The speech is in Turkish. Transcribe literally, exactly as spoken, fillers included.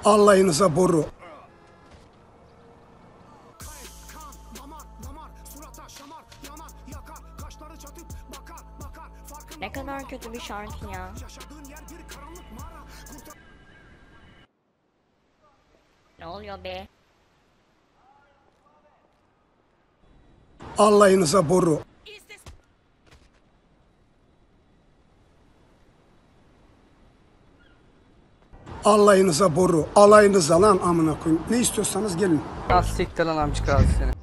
Allah'ınıza boru. Ne kadar kötü bir şarkı ya. Ne oluyor be? Allah'ınıza boru. Allah'ınıza boru. Alayınıza lan amına koyayım. Ne istiyorsanız gelin. Az siktir lan amcık ağzı seni.